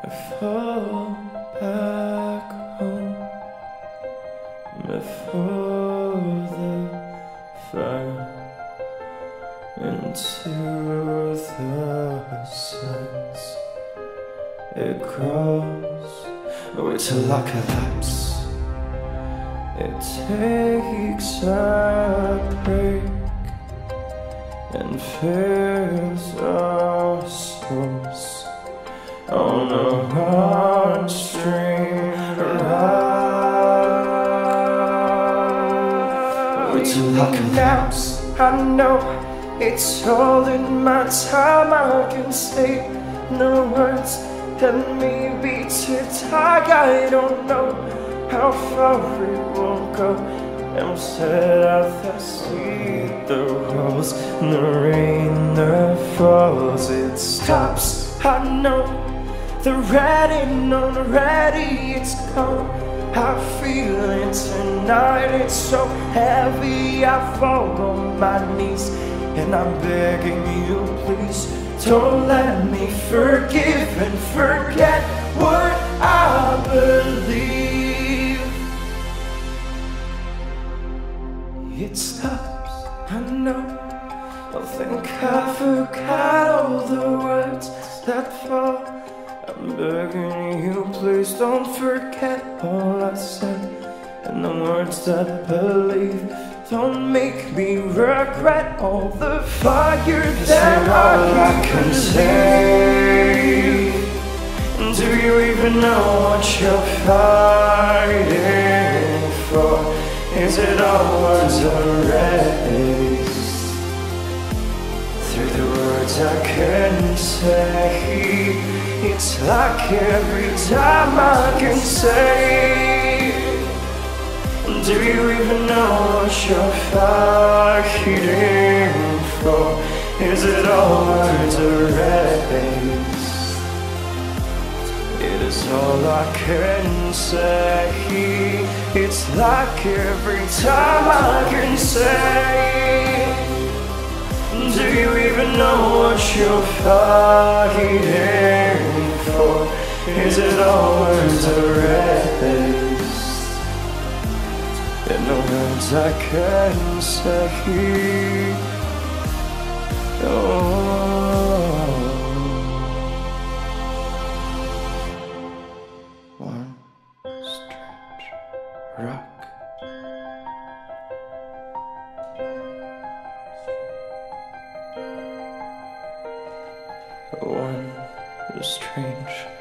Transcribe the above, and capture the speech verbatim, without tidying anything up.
I fall back home before the fire into the silence. It grows, wait till I collapse. It takes a break and fills our souls on a heartstring ride. Wait till I collapse. I know it's all in my time. I can say no words, let me be too tired. I don't know how far it will go. I'm set at the sea, the rolls, the rain that falls, it stops. I know the ready, no, ready, it's come. I feel it tonight, it's so heavy. I fall on my knees and I'm begging you, please don't let me forgive and forget what I believe. It stops, I know. I think I forgot all the words that fall. I'm begging you, please don't forget all I said and the words that I believe. Don't make me regret all the fire that I can say. Do you even know what you're fighting for? Is it all words erased? Through the words I can say, it's like every time I can say. Do you even know what you're fighting for? Is it all words erased? It is all I can say. It's like every time I can say. Do you even know what you're fighting for? Is it all words erased? In the words I can say. Oh, one strange rock. One strange